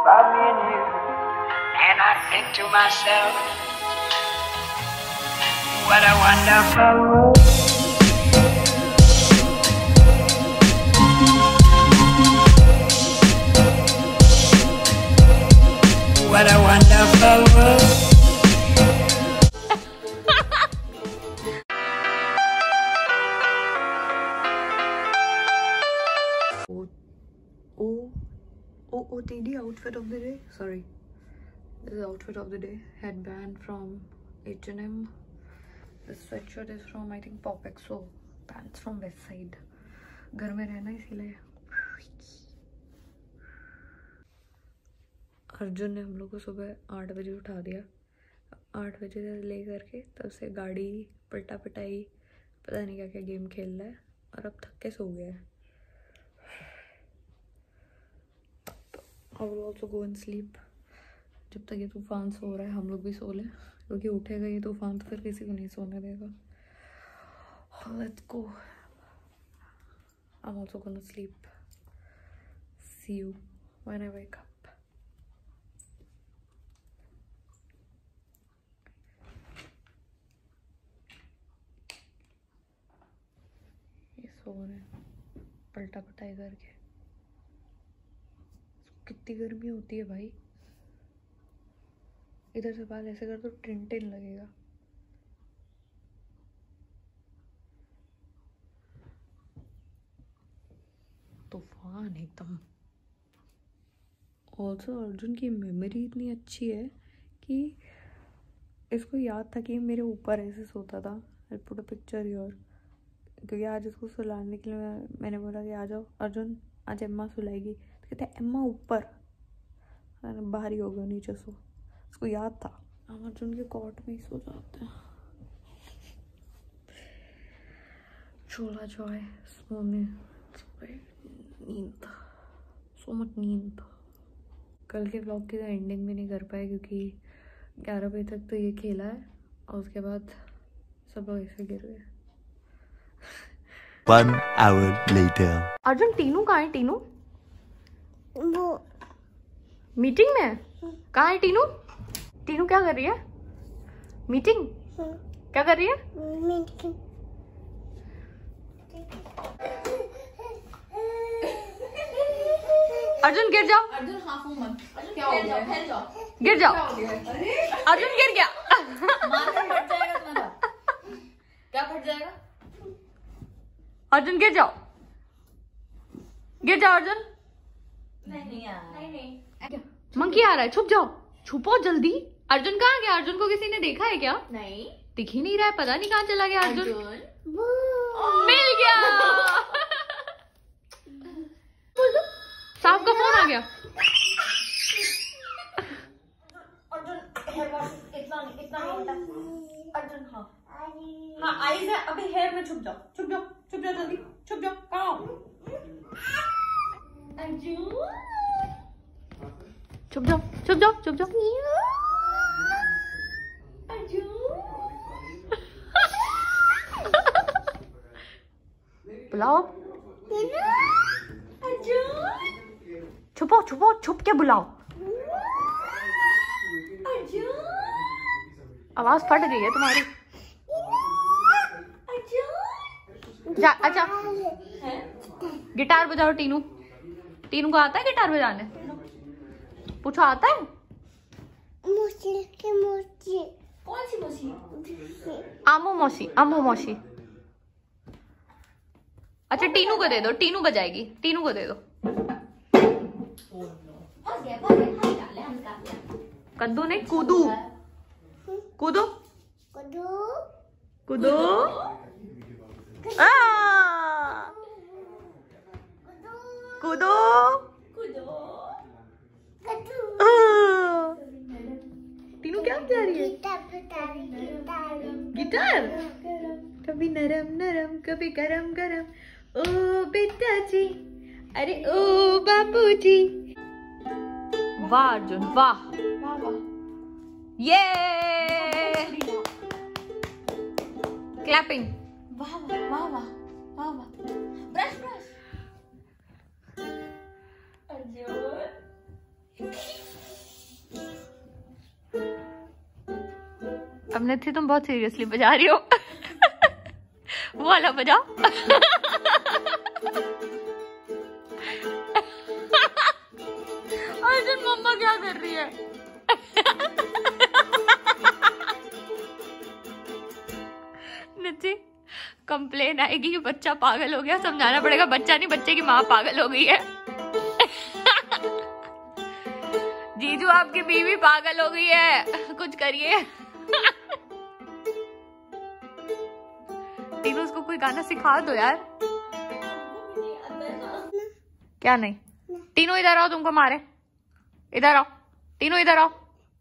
about me and you, and I think to myself, what a wonderful world. What a wonderful world. OOTD outfit of the day. Sorry, this is outfit of the day. Headband from H&M. This sweatshirt is from I think Popexo. Pants from West Side. घर में रहना इसीलिए अर्जुन ने हम लोग को सुबह 8 बजे उठा दिया। 8 बजे से ले करके तब से गाड़ी पलटा पिटाई पता नहीं क्या क्या गेम खेल रहा है और अब थक के सो गया है। I will also go and sleep. जब तक ये तूफान सो रहा है हम लोग भी सो लें, क्योंकि उठेगा ये तूफान तो फिर किसी को नहीं सोने देगा। Let's go. I'm also gonna sleep. See you when I wake up. ये सो रहे हैं पलटा पटाई करके। कितनी गर्मी होती है भाई। इधर से बाल ऐसे कर तो टिन लगेगा। तूफान एकदम। ऑल्सो अर्जुन की मेमोरी इतनी अच्छी है कि इसको याद था कि मेरे ऊपर ऐसे सोता था। I put a picture here, क्योंकि आज इसको सुलाने के लिए मैंने बोला कि आ जाओ अर्जुन, आज अम्मा सुलाएगी। तो कहते अम्मा ऊपर, बाहर ही हो गया नीचे सो। उसको याद था हम अर्जुन के कॉट में ही सो जाते हैं। चोला जॉय सोने नींद, सो मच नींद। कल के व्लॉग की एंडिंग भी नहीं कर पाए क्योंकि 11 बजे तक तो ये खेला है और उसके बाद सब लोग ऐसे गिर गए। 1 hour later. अर्जुन टीनू कहाँ है? टीनू वो मीटिंग में है। कहाँ है टीनू? टीनू क्या कर रही है? मीटिंग? क्या कर रही है? मीटिंग। अर्जुन गिर जाओ। अर्जुन हाँ मत। क्या हो गया? फैल जाओ। गिर जाओ। अर्जुन गिर गया। मार कर फट जाएगा तुम्हारा। क्या फट जाएगा? अर्जुन गिर जाओ। गिर जाओ अर्जुन। नहीं यार। नहीं। मंकी आ रहा है, छुप जाओ। छुपो जल्दी। अर्जुन कहाँ गया? अर्जुन को किसी ने देखा है क्या? नहीं, दिख ही नहीं रहा है। पता नहीं कहाँ चला गया अर्जुन। मिल गया। साहब का फोन आ गया। इतना नहीं होता। अर्जुन हाँ आईज है। अभी हेयर में छुप जाओ जल्दी। छुप जाओ। कहाँ? अर्जुन छुप जाओ। अर्जुन बुलाओ। छुपो छुप के बुलाओ। आवाज फट गई है तुम्हारी। अच्छा गिटार बजाओ। टीनू को आता है गिटार बजाने? पूछो आता है? कौन सी मौसी? आमो मौसी। अच्छा टीनू को दे दो, टीनू बजाएगी। टीनू को दे दो। कद्दू नहीं, कूदू। कूदो। कूदो। टीनू क्या बजा रही है? गिटार। कभी नरम नरम कभी गरम गरम। ओ बेटा जी, अरे ओ बाबू जी। वाह अर्जुन वाह। ये क्लैपिंग। वाह वाह वाह वाह वाह। ब्रश। अर्जुन अब निधि तुम बहुत सीरियसली बजा रही हो। वो वाला बजाओ। अर्जुन मम्मा क्या कर रही है? निधि कंप्लेन आएगी कि बच्चा पागल हो गया, समझाना पड़ेगा बच्चा नहीं बच्चे की माँ पागल हो गई है। जीजू आपकी बीवी पागल हो गई है, कुछ करिए। तीनों उसको कोई गाना सिखा दो यार। क्या नहीं? तीनों इधर आओ, तुमको मारे। इधर आओ, तीनों इधर आओ।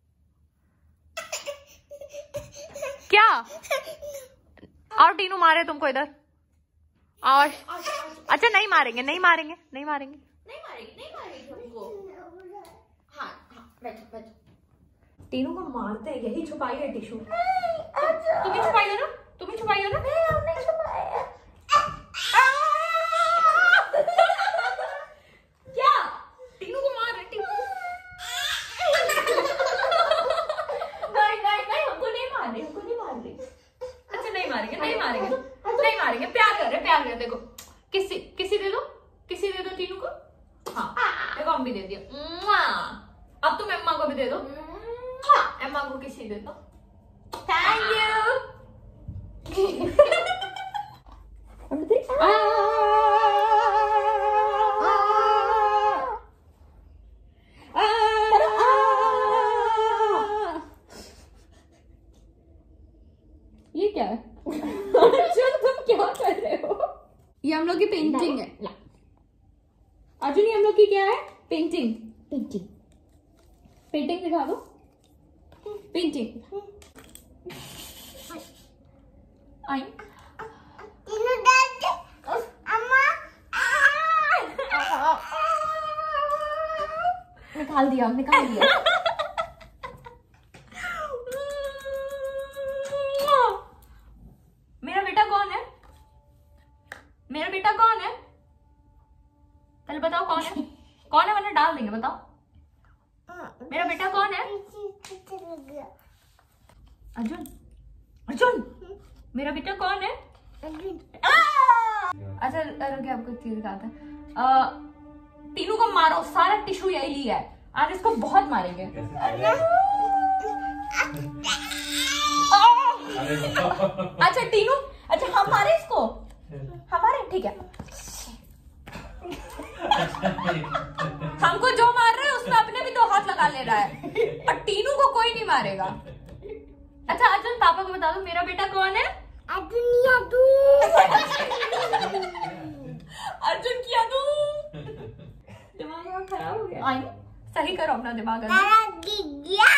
क्या? और तीनों मारे तुमको इधर। और अच्छा नहीं मारेंगे, नहीं मारेंगे, नहीं मारेंगे, नहीं मारेगी हमको। हाँ बैठो। तीनों को मारते हैं, यही छुपाई है टिश्यू। तुम्हें छुपाई है ना? तुम्हें छुपाई है ना? हमने छुपाया। क्या? तीनों को मार रहे? नहीं हमको नहीं मार रही। अच्छा नहीं मारेंगे, प्यार कर रहे। देखो किसी दे दो तीनों को। हाँ देखो हम भी दे दिया। अब तुम अम्मा को भी दे दो। अम्मा को किसी दे दो। Thank you. ये क्या है? अर्जुन तुम क्या कर रहे हो? ये हम लोग की पेंटिंग है। अर्जुन ये हम लोग की क्या है? पेंटिंग दिखा दो। पेंटिंग आई निकाल दिया। मेरा बेटा कौन है? पहले बताओ कौन है वरना डाल देंगे। बताओ मेरा बेटा कौन है? अर्जुन मेरा बेटा कौन है? अच्छा रुकिए, आपको एक चीज दिखाते हैं। तीनों को मारो, सारा टिश्यू यही लिया है, आज इसको बहुत मारेंगे। अच्छा तीनों, अच्छा हम मारे इसको, हमारे ठीक है। हमको जो मार रहे हैं उसमें अपने भी 2 हाथ लगा ले रहा है, और तीनों को कोई नहीं मारेगा। अच्छा अर्जुन पापा को बता दो मेरा बेटा कौन है? अर्जुन किया तू दिमाग खराब हो गया। सही करो अपना दिमाग। सर गिर गया,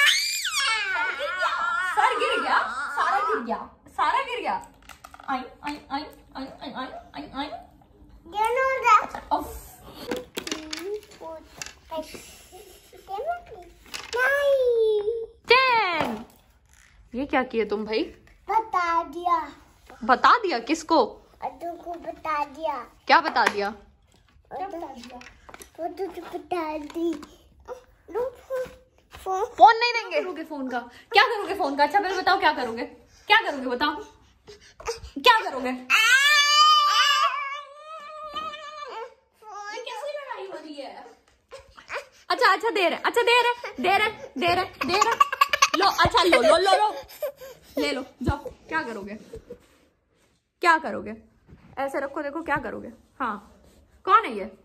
सारा गिर गया। ये क्या किए तुम भाई? बता दिया किसको? अद्दू को बता दिया। क्या बता दिया? फोन नहीं देंगे। करोगे फोन का? क्या करोगे फोन का? अच्छा पहले बताओ क्या करोगे? बताओ क्या करोगे? कैसी लड़ाई हो रही है? अच्छा दे रहे लो। अच्छा लो ले लो जाओ। क्या करोगे? ऐसे रखो, देखो क्या करोगे। हाँ कौन है ये?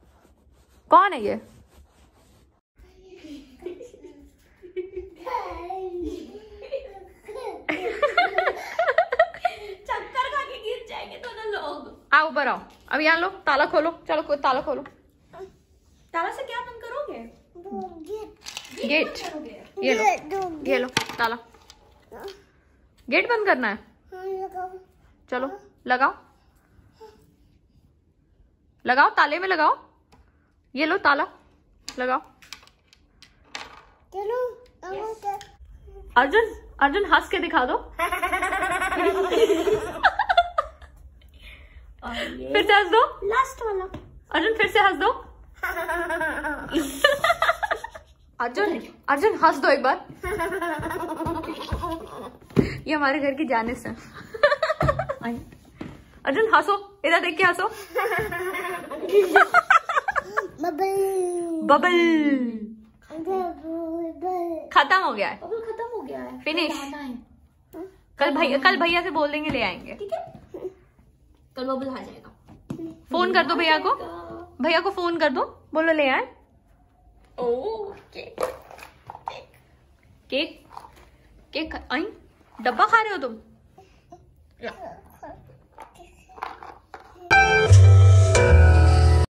चक्कर खा के गिर जाएंगे दोनों लोग। आओ ऊपर आओ, अब यहाँ लो, ताला खोलो। चलो कोई ताला खोलो। ताला से क्या बंद करोगे? गेट ये लो ताला। गेट बंद करना है? चलो लगाओ ताले में लगाओ। ये लो ताला लगाओ। अर्जुन हंस के दिखा दो। फिर से हंस दो। लास्ट वाला। अर्जुन फिर से हंस दो। अर्जुन अर्जुन हंस दो एक बार। ये हमारे घर की जानिस है। अर्जुन हंसो, इधर देख के हंसो। बबल खत्म हो गया है, बबल खत्म हो गया है, फिनिश। कल भैया से बोल देंगे ले आएंगे। ठीक है, कल बबल आ जाएगा। फोन कर दो भैया को, भैया को फोन कर दो, बोलो ले आए। केक केक केक आई, डब्बा खा रहे हो तुम?